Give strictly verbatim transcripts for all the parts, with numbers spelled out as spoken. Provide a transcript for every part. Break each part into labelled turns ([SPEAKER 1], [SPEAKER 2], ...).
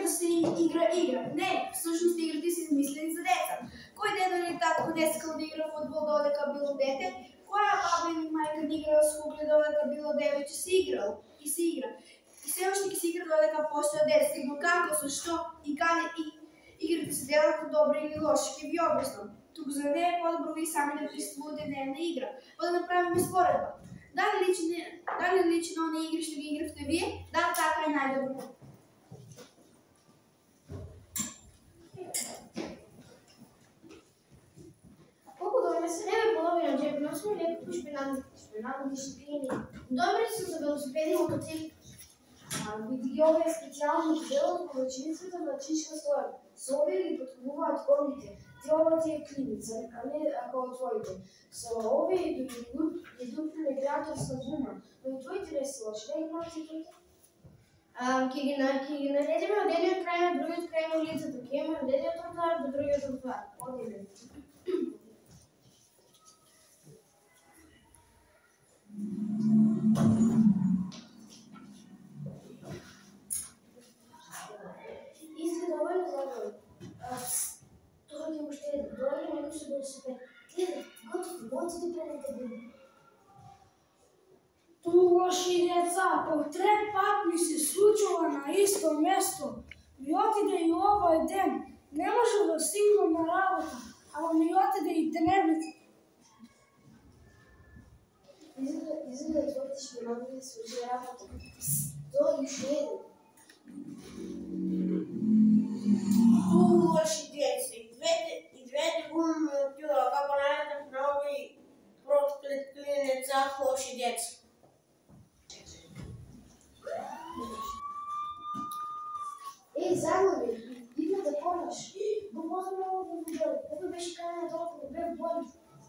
[SPEAKER 1] се игра игра. Не, всъщност игрите са измислени за деца. Кой дедо или татко не искал да игра футбол додека било дете, коя баба или майка не играла с кукли додека било девече си играл и си игра. И все още ги си игра додека постава детство. Но како, защо и каде и игрите се делат по добри или лоши, ќе ви обяснам. Тук за нея е по-добро ви сами да присвоите дневна игра, па да направим споредба. Дали личи, дали личи на ония игри ще ги играхте вие? Да, така е най-добро.
[SPEAKER 2] Колко добре се не бе половина джеп, но сме леко шпинадни дисциплини. Добре са за велосипеди и мотоцикли. Види ги овие специално дело от колечницата на чичка слоя. С овие ги подкупуваат коните. Ти ова ти е клиница, а не ако от твоите. С овие идут прегратовска гума. Но и твоите не са лоши. Не имат си твоите? Ке ги наредиме от едният край на другият край на улицата. Ке имаме от едният тротуар до другият тротуар. Одиме. Изгледа доволно забавно. Това ги още е добре, някой ще бъде супер. Гледай, готово, готово пред тебе.
[SPEAKER 3] Ту лоши деца, по трет пат ми се случува на исто место. Ми отиде и овој ден. Не може да стигнам на работа, ама ми отиде и дневница.
[SPEAKER 2] Изгледа твоите шпинадни да свърши работа. То още е.
[SPEAKER 4] Ту лоши деца, и двете гуми ми отива, како најдам много и проклет клинеца, лоши деца.
[SPEAKER 2] Ей, загледай, идна да помнаш. Го може много да видел. Ето беше край на толкова, да бе боли.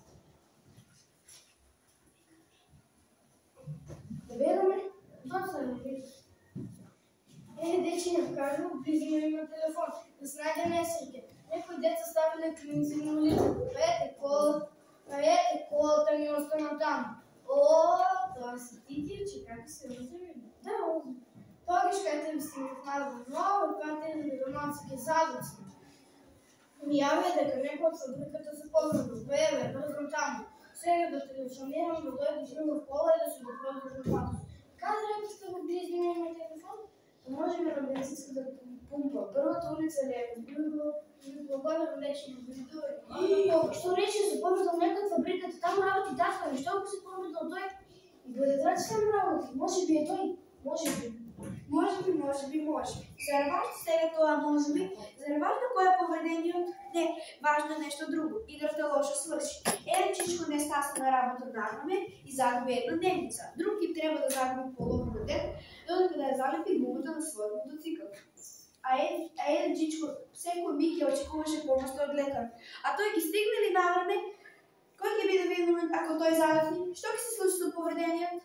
[SPEAKER 2] Да бегаме? Доста не бе. Е, дечиня, кажа, близо ми има телефон. Да се найде месерите. Некои деца ставили клиници на улицата. Ете колата, ете колата ми остана там. О, това си ти, че как се разуми? Да, Погрешката ми се махнала много, патели на домашните задуци. Яве дека некој од фабриката се познато, бебе, брзам таму. Сега да телефонирам, да дойде друго кола и да се го продължим пато. Каде рекли сте го близо имаме телефон? Можем на бензинската пумпа. Първата улица ли е? Благодарам вече на бензинова. Що рече, се помислам някак фабриката, там работи таска, защо ако се помислам той? И бъде трачи там работи, може би е той, може би.
[SPEAKER 1] Може би, може би, може би. Зареважте сега това може би, зареважте кое е поведението? Не, важно е нещо друго. Играта лошо свърши. Е, чичко не стаса на работа нагаме и загуби една дневница. Друг тип трябва да загуби половина ден, докато да я залепи гумата на своя мотоцикъл. А е, а е, чичко, всеко миг я очекуваше помощ от лекар. А той ги стигне ли на време? Кой ќе биде виновен, ако той залепни? Що ќе се случи с повредението?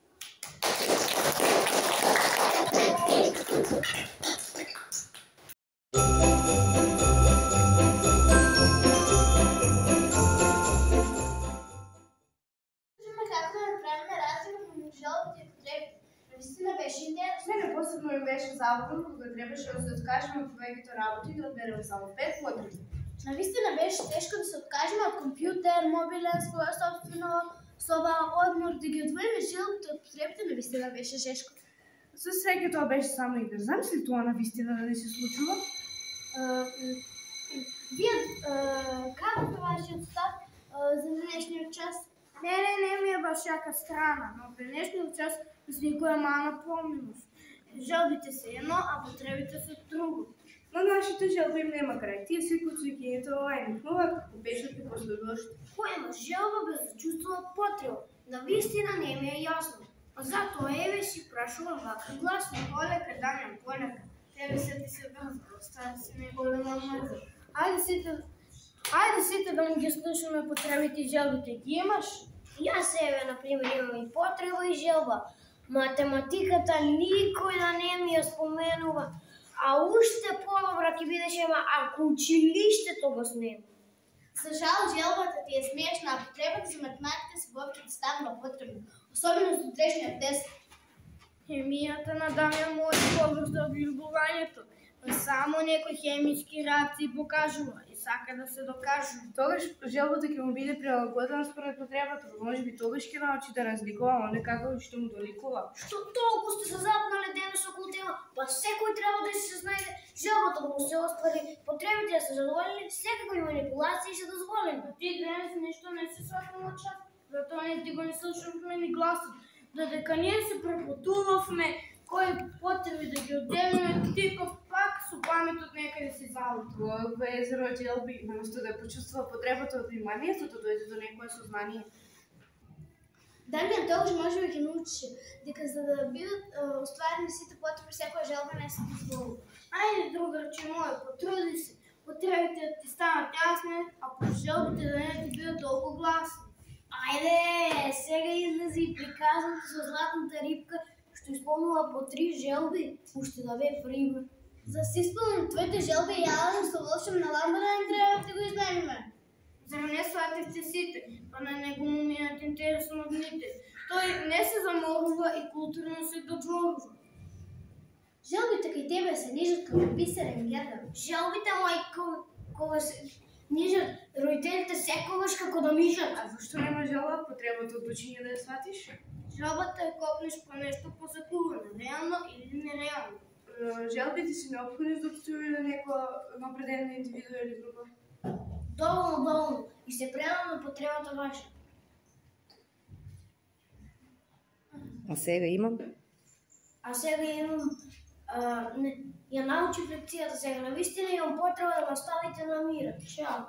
[SPEAKER 2] Наистина беше интересно.
[SPEAKER 5] Мене посебно ми беше забавно, кога трябваше да се откажем от твоите работи и да отберем само пет платни.
[SPEAKER 2] Наистина беше тежко да се откажем от компютър, мобилен, своя собствена соба, отмор, да ги отвоим и жилите от потребите. Наистина беше жешко.
[SPEAKER 5] За всеки това беше само игра. Знам си ли това наистина да не се случва?
[SPEAKER 2] Вие казвате вашият став за днешния час?
[SPEAKER 3] Не, не, не ми е във всяка страна, но при днешния час с никоя мана помилост. Жалбите са едно, а потребите са друго.
[SPEAKER 5] На нашите жалби им нема край. Тие си куцуикините лайни. Но ако побеждате последващите.
[SPEAKER 2] Кой има жалба без да чувства потреба? Навистина не ми е ясно. А зато еве си прашувам вака гласно.
[SPEAKER 3] Полека, Данян, полека. Тебе се ти се възбра, остава си неголема мърза. Айде сите, айде сите да ми ги слушаме потребите и жалбите. Ги имаш?
[SPEAKER 2] И аз себе, например, имам и потреба и жалба. Математиката никой да не ми я споменува. А уште по-добра ќе бидеше, ако училището го снема.
[SPEAKER 6] За жал, жалбата ти е смешна, а потребата за математика се бобките станала потребна. Особено с утрешния тест.
[SPEAKER 3] Хемията на Дамян му е по-бързо от любованието.
[SPEAKER 2] Само некои хемиски реакции покажува и сака да се докажува.
[SPEAKER 5] Тогаш желбата ќе му биде прилагодена според потребата, може би тогаш ќе научи да разликува, а не како што му доликува.
[SPEAKER 6] Што толку сте се запнали денес околу тема, па секој треба да се знае желбата му се оствари, потребите да се задоволени, секакви манипулации се дозволени.
[SPEAKER 2] Ти денес нешто не се сватам од час, затоа не ти го не слушавме ни гласот. Додека ние се препотувавме кои потреби да ги одемеме, типа пак со паметот некаде си залута.
[SPEAKER 5] Во езеро желби, наместо да почувствува потребата од вниманието, да дојде до некое сознание.
[SPEAKER 6] Дамјан тогаш може би ќе научи дека за да бидат остварени сите потреби, секоја желба не се дозволува.
[SPEAKER 2] Ајде, другарче мој, потруди се. Потребите да ти станат јасни, а желбите да не ти бидат толку гласни.
[SPEAKER 6] Ајде, сега излезе и приказната со златната рибка, што исполнува по три желби, уште да бе пример. За да се исполнат твоите желби, ја да се волшебна лампа не треба да го изнајмиме.
[SPEAKER 2] Зар не свативте сите, па на него му минат интересно од дните. Тој не се заморува и културно се додворува.
[SPEAKER 6] Желбите кај тебе се нижат како бисерен гердан. Желбите мои кога се нижат, родителите секогаш како да мижат.
[SPEAKER 5] А зашто нема желба потребата од учење да ја сватиш?
[SPEAKER 2] Желбата е копнеш по нешто посакувано, реално или нереално.
[SPEAKER 5] Желбите се неопходни за обстојување на некоја определена индивидуа или група.
[SPEAKER 6] Доволно, доволно. И се предано потребата ваша.
[SPEAKER 7] А сега имам?
[SPEAKER 6] А сега имам... А, не, ја научив лекцијата сега. Навистина имам потреба да ме оставите на мира. Чао.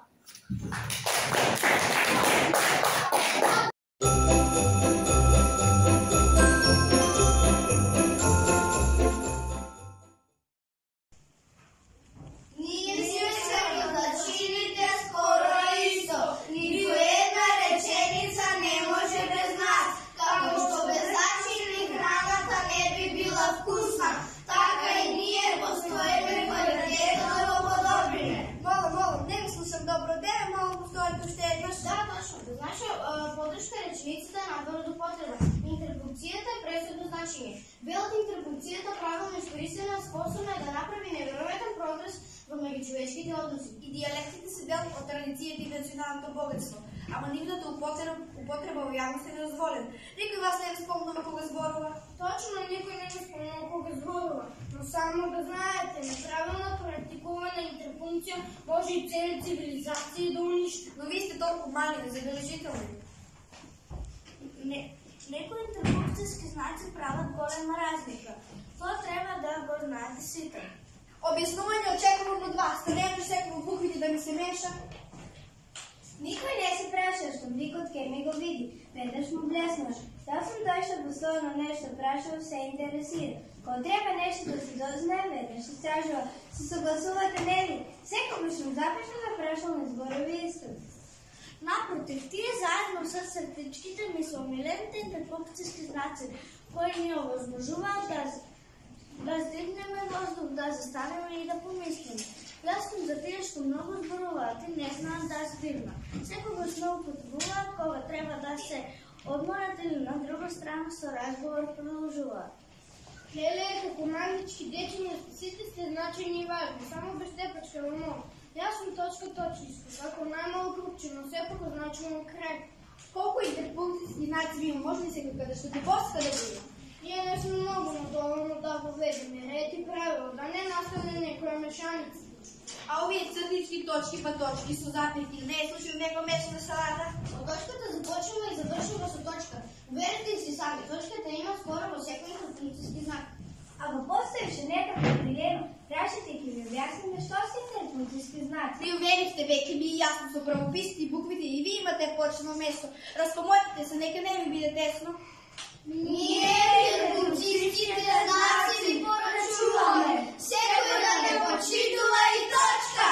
[SPEAKER 6] Интерпункцијата е пресудно значење. Велата интерпункцијата правилно искористена способна е да направи неверојатен прогрес во меѓучовечките односи.
[SPEAKER 1] И дијалектите се дел од традицијата и националното богатство, ама нивната употреба, употреба во јавност е недозволена. Никој вас не е спомнува кога зборува.
[SPEAKER 2] Точно, никој не е спомнува кога зборува. Но само да знаете, неправилно практикувана интерпункција може и цели цивилизации да уништи.
[SPEAKER 1] Но вие сте толку мали, незабележителни.
[SPEAKER 6] Не, некои интерпункцијски знаци прават голема разлика. Тоа треба да го знаете сите.
[SPEAKER 1] Објаснување очекувам од вас, да не може секој во буквите да ми се меша.
[SPEAKER 6] Никој не се праша, што мликот ке ми го види, веднаш му блеснаш. Таа сум дошла пословно нешто прашал, се интересира. Кога треба нешто да се дознае, веднаш истражува. Се согласувате, нели? Секогаш сум започна да прашал на зборови исто. Напротив, тие заедно со сртичките ми се омилените интерпункцијски знаци, кои ни овозможуваат да да здигнеме воздух, да застанеме и да помислиме. Јас сум за тие што многу зборуваат и не знаат да збирна. Секогаш не употребуваат кога треба да се одморат или на друга страна со разговор продолжуваат.
[SPEAKER 2] Леле, како мандички дечиња, сите сте значајни и важни, само без тепачка во мол. Јас сум точка точничка, како најмало крупче, но сепак означувам крај.
[SPEAKER 1] Колку интерпункцијски знаци ви има, може ли се како да што ти боска да биде?
[SPEAKER 2] Ние не сме многу, но доволно да поведеме ред и правило, да не настане некоја мешаница.
[SPEAKER 1] А овие цртички точки па точки со запети, не е случај него мешана салата?
[SPEAKER 6] Од точката започнува и завршува со точка. Верите си сами, точката има скоро во секој интерпункцијски знак. Ако поставише некаква прилема, прашате ќе ви објасниме што се интерпункцијски знаци.
[SPEAKER 1] Ви уверихте веќе ми јасно со правописите и буквите и ви имате почно место. Раскомотите се, нека не ви биде тесно.
[SPEAKER 6] Ние интерпункцијските знаци ви порачуваме. Секој да не почитува и точка.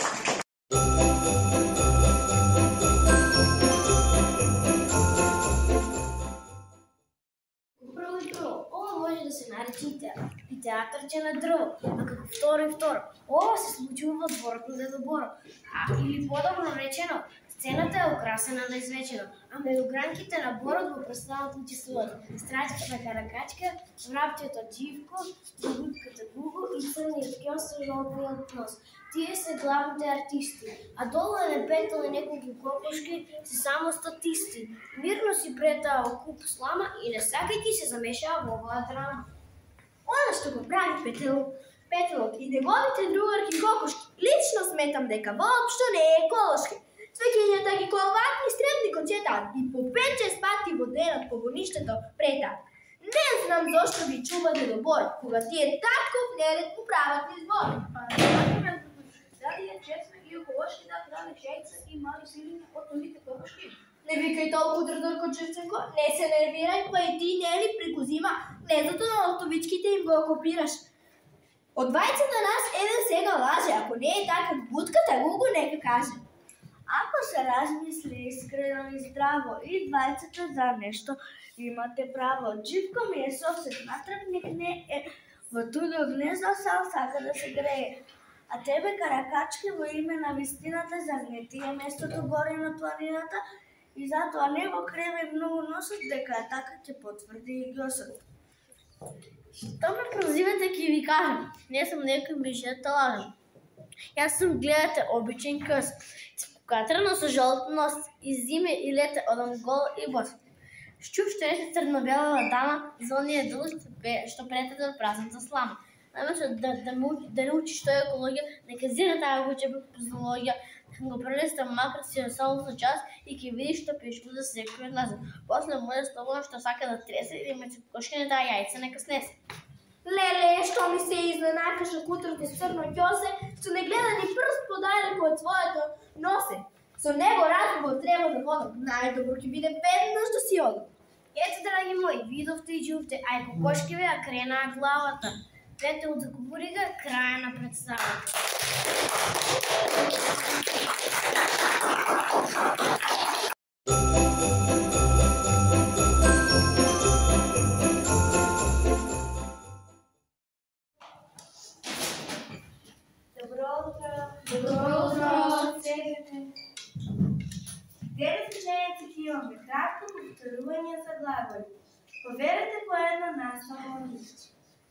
[SPEAKER 6] Ова може да се нарече и театарче на дрво, а како второ и второ. Ова се случува во дворот на Дедо Боро. А или подобро речено,
[SPEAKER 8] Сцената е украсена на извечено, а мелогранките на Борот го представят от числото. Страчката Каракачка, Врабчето Дживко, Загудката Гуго и Църният кьон с жълтният нос. Тие са главните артисти, а долу е лепето на няколко кокошки са само статисти. Мирно си претава куп слама и не сакайки се замешава в оваа драма. Она што го прави Петел, Петрот и неговите другарки кокошки, лично сметам дека воопшто не е еколошки. Цвеќењата ги коловатни стребни кончетаат и по пет-шест пати во денот по гоништето претаат. Не знам зошто ви чувате до бор, кога тие татков неред му прават избор.
[SPEAKER 5] Дали е честно и еколошки да прави шејца и мали силини од овите кокошки?
[SPEAKER 8] Не викај толку дрдорко чрценко, не се нервирај, па и ти нели преку зима лезото на лостовичките им го окопираш. Од двајцата нас еден сега лаже, ако не е така будката го го нека каже. Ако се размисли искрено и здраво и двајцата за нешто имате право. Дживко ми е совсем натрапник не е во туѓо гнездо сам сака да се грее. А тебе Каракачки во име на вистината зар не ти е местото горе на планината и затоа не го креве многу носот дека така ќе потврди и госот. Што ме прозивате ки ви кажам? Не сум некој мишета лажам. Јас сум гледате обичен къс. Катрано со жолт нос и зиме и лете одам гол и бос. Шчув што ете црно-бела дама за оние дължи што претете од празната слама. Наместо да, да, да научи што е екологија, нека зира таа учеба по зоологија, го прелиста макар си само за час и ќе види што пишува за секој од нас. После му е слободно што сака да тресе или ме кошкине таа јајца нека снесе. Леле, што ми се изненакаше кутрото с црно ќосе, што не гледа ни прст подалеку од своето носе. Со него разговор треба да водам, најдобро ќе биде веднаш да си одам. Ето, драги мои, видовте и чувте, а и кокошкиве ја кренаа главата. Двете од закупурига, крај на представата. Добро утро! Добро утро! Седете! Девет речењата ќе имаме кратко повторување за глаголи. Поверете по едно наставно лист.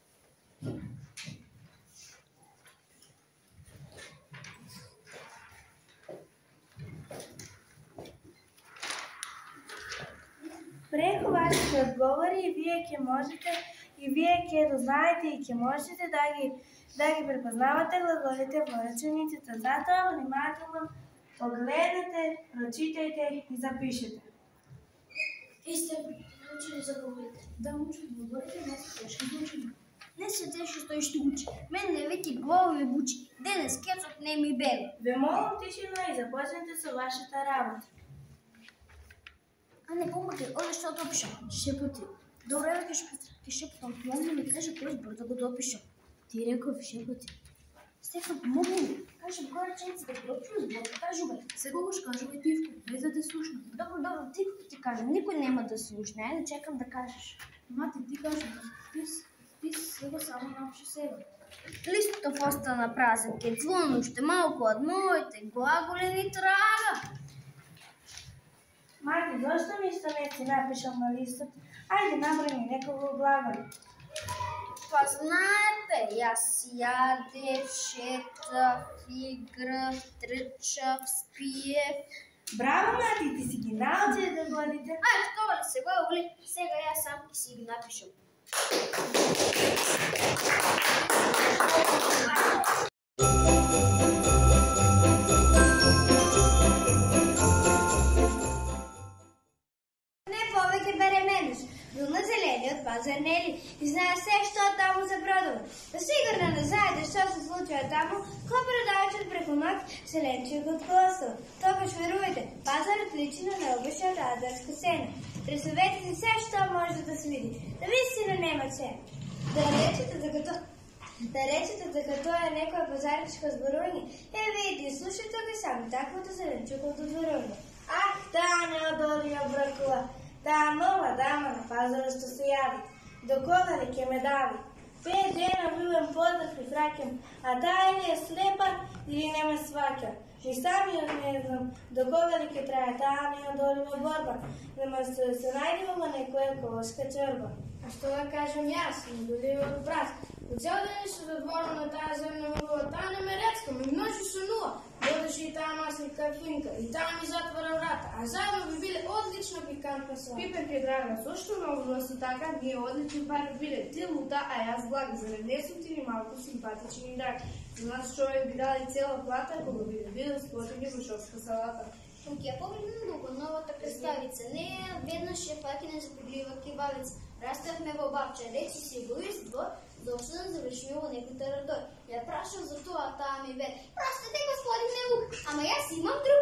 [SPEAKER 8] Преку вашите одговори и вие ќе можете и вие ќе дознаете и ќе можете да ги да ги препознавате глаголите во речениците. Затоа внимателно погледнете, прочитајте и запишете.
[SPEAKER 2] И сте научили за глаголите. Да учат глаголите не се тешки да учим.
[SPEAKER 8] Не се тешки што што учи. Мен не веќе глави бучи. Денес кецот не ми бега.
[SPEAKER 2] Ве молам тишина и започнете со вашата работа.
[SPEAKER 8] А не помагай, оде што допишам. Шепоти. Добре, ќе ќе шепотам, помогни ми кажа кој збор да го допишам. Ти реков шепоти. Стефан, помогни ми. Кажам која реченица да прочуам збор, кажувај.
[SPEAKER 5] Сега го кажувај Тивко, без да те слушнам.
[SPEAKER 8] Добро, добро, ти ти кажам, никој нема да слушне, ајде чекам да кажеш.
[SPEAKER 5] Мати, ти кажи, ти, ти сега само напиши сега.
[SPEAKER 8] Листов остана празен, ке звон уште малку од моите глаголи ни трага.
[SPEAKER 2] Мати, зашто ми што не си напишал на листот? Ајде, наброј неколку глаголи.
[SPEAKER 8] Па знаете, јас јадев, шетав, играв, трчав, спиев.
[SPEAKER 2] Браво, Мати, ти си ги научи глаголите.
[SPEAKER 8] Ајде, тоа ли се глаголи, сега јас сам ќе си ги напишам.
[SPEAKER 6] Не повеќе беременеш. Бил на зелениот пазар нели и знае се што таму се продава. Да сигурно не знаете што се случува таму, кој продавачот преку ноќ се ленчи од колосо. Тогаш верувате, пазарот личи на необична радарска сцена. Пресоветите се што може да се види. Да вистина нема цена. Да речете дека тоа Да речете дека тоа е некоја пазарничко зборување, е видите и слушате го сами таквото зеленчуковото зборување. Ах, таа неодолија бракува, таа нова дама на пазарот што се јави, до кога ли ќе ме дави?
[SPEAKER 9] Пет дена бивам поздрав и враќам, а таа или е слепа или не ме сваќа. И самиот не знам до кога ли ќе трае таа неодолива борба, нема се се најдеме во некоја еколошка чорба.
[SPEAKER 2] А што да кажам јас, неодоливиот брат? По цел ден се задворам на таа земна врва, таа не ме рецка, ме ночи сонува. Додеше и таа маслика финка, и таа ми затвора врата, а заедно би биле одлична пикантна салата.
[SPEAKER 5] Пипенке, драга, зошто научила се така? Ние одлични пари биле. Ти лута, а јас блага. Заред не сум ти ни малку симпатичен и драг. За нас човек би дали цела плата, кога би да биде сплотени во шопска салата.
[SPEAKER 8] Тук ја погледна многу новата представица. Неја веднаш ја фатине за подлива кебавица. Растевме во бабче, речи си во ист двор, зошто да завршиме во некој терадор. Ја прашав за тоа, таа ми ве. Простите, господине Лук, ама јас имам друг.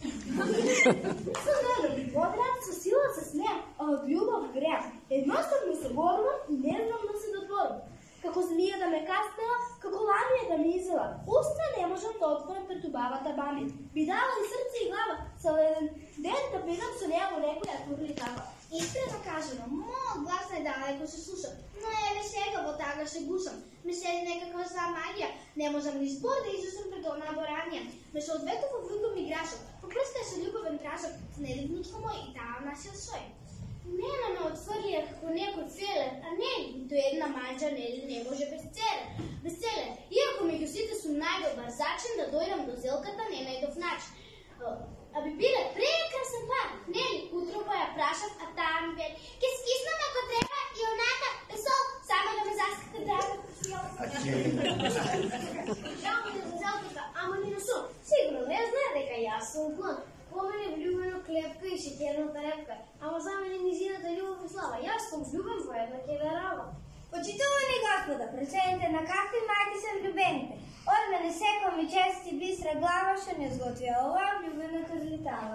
[SPEAKER 8] Со мене би подрам, со сила се смеам, а од љубов греам. Едноставно се борувам и не знам да се додворам. Како змија да ме каснела, како ламија да ми изела. Уста не можам да отворам пред убавата бамија. Би дала и срце и глава, цел еден ден да бидам со неја во некоја турликава. Искрено кажано, мојот глас најдалеко се слуша, но еве сега во тага се гушам. Ме седи некаква зла магија, не можам ни збор да изусам пред онаа боранија. Ме се одветува врутом играшок, попрскај со љубовен трашок, снеди внучко мој и таа насил сој. Нена ме отфрлија како некој фелер, а нели, нито една мајча нели не може без целен. Без целен, иако меѓу сите сум најдобар зачин да дојдам до зелката не најдов начин. А би биле прекрасен пар, нели, утро па ја прашав, а таа ми вели, ке скиснам ако треба и онака, песол, само да ме заскате драго. Жал ми за зелката, ама ни на сон, сигурно не знае дека јас сум клон. По мене влюбено клепка и шеќерната репка, ама за мене низината љубов и слава, јас сум влюбен во една кеверава. Почитувани господа, преценете на какви мајки се влюбените. Од мене секој ми чести бистра глава што не сготвија оваа влюбена козлитава.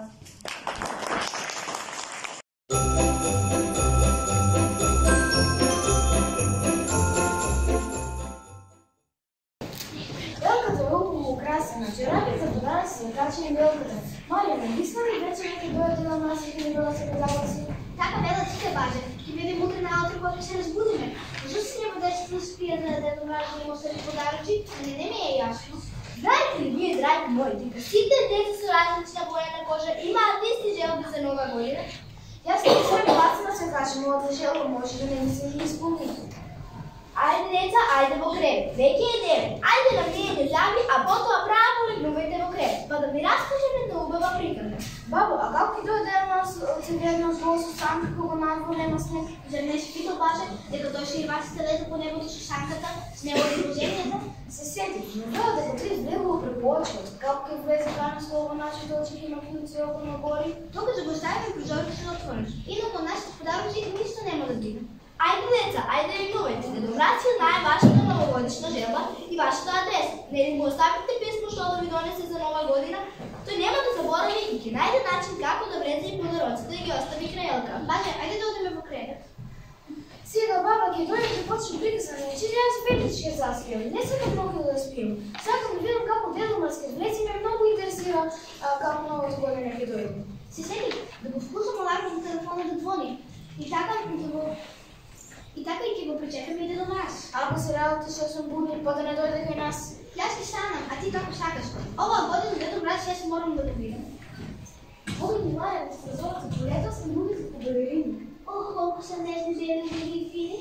[SPEAKER 2] Елката е убаво украсена, черапите подара се закачени белката. Марија, не мисла ли вече нека дојде на нас и да била се предаваци?
[SPEAKER 8] Така велат сите баже, ќе бидеме утре наутро кога ќе се разбудиме. Зашто си нема дечето да спијат на дедо мраз да им остави подаръци? Не, не ми е јасно. Знаете ли вие, драги мои, дека сите деца со различна боја на кожа имаат исти желби за нова година?
[SPEAKER 2] Јас не сум гласна се кажем, мојата желба може да не ми се исполни.
[SPEAKER 8] Ајде, деца, ајде во кревет. Веќе е девет. Ајде на мијење заби, а потоа право легнувајте во кревет, па да ви раскажеме на убава приказна.
[SPEAKER 2] Бабо, а како ќе дојде на нас оценено зло со санка кога надвор нема снег?
[SPEAKER 8] Зар не си питал баже, дека тој ще и васите лета по небото со санката, с негови движењата?
[SPEAKER 2] Се сетив, но вело дека ти излегува препоочено. Како ќе влезе храна слова нашите очи има клуци око на гори?
[SPEAKER 8] Докато го ставиме прозорите да отвориш. Инако нашите подаръци ништо нема да дига. Ајде, деца, ајде ревнувајте. Дедо Мраз ја знае вашата новогодишна желба и вашата адреса. Не ли му оставите писмо што да ви донесе за нова година? Тој нема да заборави и ќе најде начин како да влезе и подароците да ги остави крај Елка. Баже, ајде да одиме во кревет.
[SPEAKER 2] Сега баба ќе дојде да почне приказна, че јас вече ќе заспиам. Не сакам многу да спиам. Сакам да видам како Дедо Мраз ќе влезе, ме многу интересира како новата година ќе дојде.
[SPEAKER 8] Се сети да го вкусам алармот на телефона да звони. И така да го И така и ќе го причекаме и Дедо Мраз.
[SPEAKER 2] Ако се работи што сум будни, па да не дојде кај нас.
[SPEAKER 8] Јас ќе станам, а ти како сакаш. Оваа година Дедо Мраз јас морам да го видам.
[SPEAKER 2] Погледни, Марија, да се прозората, полетал сам луѓето по балерини.
[SPEAKER 8] Ох, колку се нежни, зелени и фини.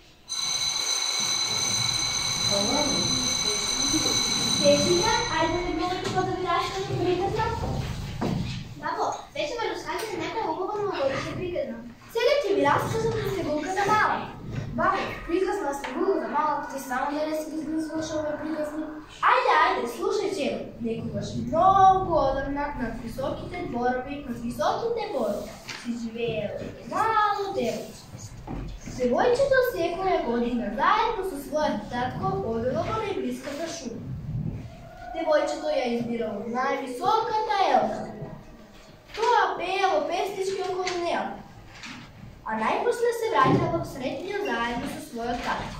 [SPEAKER 8] Тежина, ајде да говори како да ви раскажам приказна. Бабо, вече ме разкажи за некоја убава новогодишна приказна. Сега ќе ви разкажам за Снегулката мала.
[SPEAKER 2] Бабо, приказна Снегулката мала, ти само да не си ги слушал овие приказни.
[SPEAKER 8] Ајде, ајде, слушај чело. Некогаш многу одамна над високите дворови, над високите борови си живеело мало девојче. Девојчето секоја година заедно со својот татко одело во најблиската шума. Девојчето ја избирало највисоката елка. Тоа пеело песнички околу неа, а најпосле се враќало среќно заедно со својот татко.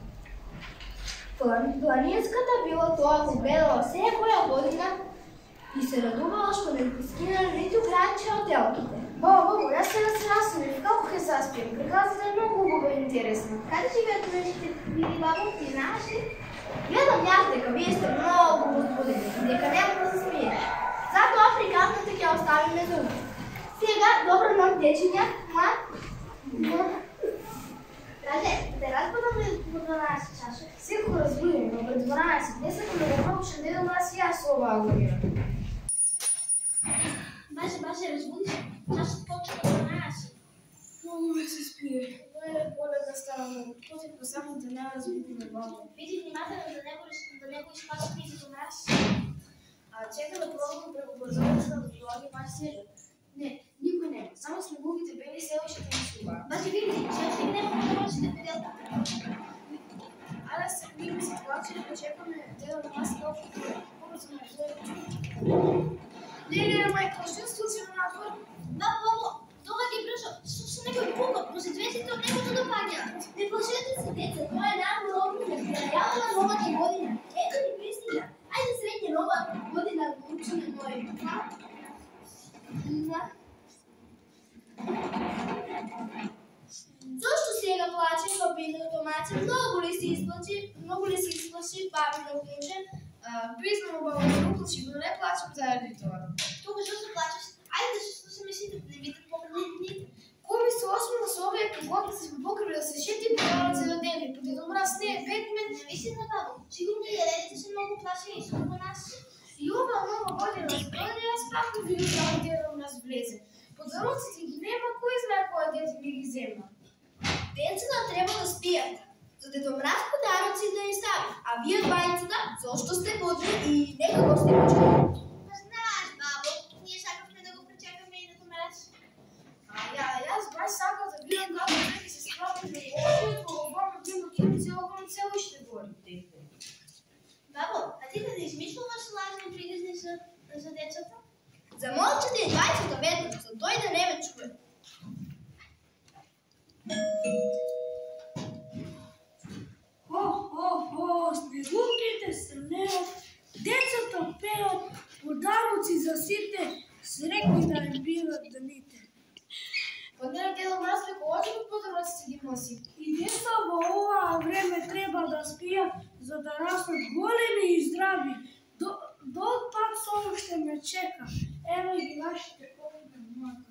[SPEAKER 8] Планинската била тоа го гледала секоја година и се радувала што не скинала ниту гранче од елките.
[SPEAKER 2] Баба, баба, аз сега се разсъмих. Kako ќе се аспием? Приказата е много хубава и интересна.
[SPEAKER 8] Къде живеят мъжите? Види, бабо, ти знаеш ли? Гледам аз дека вие сте много возбудени, дека няма да се смиеш. Затоа приказната ќе оставиме за утре. Сега, добра нощ, дечиња, ма? Каже, те разбудам ли по дванаесет часа?
[SPEAKER 2] Секој разбудим, но пред дванаесет. Не сакам да го научам дедо аз и аз оваа година.
[SPEAKER 8] Баше, баше, разбудиш. Часът почва дванаесет.
[SPEAKER 3] Много ме се спие.
[SPEAKER 2] Добре, поле да стана много. Потепно само да не разбудиме баба.
[SPEAKER 8] Види внимателно да не го да не го изпаси пизето мраз.
[SPEAKER 2] А чека да пробвам пребързовата да долаги баш седа. Не, никой няма. Само снеговите бели селищата ни слуба.
[SPEAKER 8] Баше, види, че още няма да можете да видят.
[SPEAKER 2] Аре, ние ситуация да чекаме дедо на нас толкова по-бързо ме вземе. Леле, майко, що се случи на надвор?
[SPEAKER 8] Бабо, бабо, това ги бръжа. Що се некой пука? Посетвете от него да паня. Не плашете се, деца. Това е една много невероятна на новата година. Ето ни песня. Айде средня нова година да учим мой. Да. Защо сега плаче, попитал Томаче? Много ли си изплачи? Много ли си изплаши бабина внуче?
[SPEAKER 2] Признам, баба, не уплачи, но не плачем заради това.
[SPEAKER 8] Тук защо се плачеш? Айде да ще слушаме си да не видят по-гневни.
[SPEAKER 2] Кой ми се осми на Словия, когато се покрива да се шети по това цял ден и по дедо мраз не е Бетмен.
[SPEAKER 8] Не ви си на бабо. Сигурно и еледите са много плашени и скоро нас.
[SPEAKER 2] И ова нова година сброди, аз пак не видим това дедо мраз влезе. Подаръците ги нема, кой знае кой дете ми ги взема.
[SPEAKER 8] Децата трябва да спият, за дедо мраз подаръци да ни стави. А вие двайцата, защо сте будни и некако сте почели? Знаеш, бабо, ние чакахме да го пречекаме и дедо мраз.
[SPEAKER 2] А я, аз баш сакал да видам како neki се справи да говори, това му има ким цяло към цяло ще говори.
[SPEAKER 8] Бабо, а ти да не измислуваш лажни приказни за, за децата? Замълчате и двайцата веднъж, за той да не ме чуе.
[SPEAKER 3] Хо-хо-хо, снегурките се леят, децата пеят, подаръци за сите, срекни да им биват дните.
[SPEAKER 2] Пъднем дедо мраз леко още от подаръците ги носи.
[SPEAKER 3] И деца во ова време треба да спият, за да растат големи и здрави. До, долг пак сон ще ме чека. Ево и ги нашите коледа майка.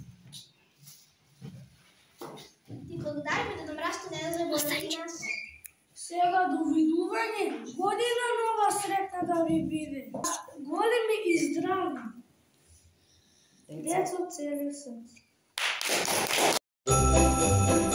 [SPEAKER 8] Ти благодарим дедо мраз, че не да забравяте нас.
[SPEAKER 3] Сега довидување, година нова сретна да ви биде. Големи и здрави. Деца цели сърце.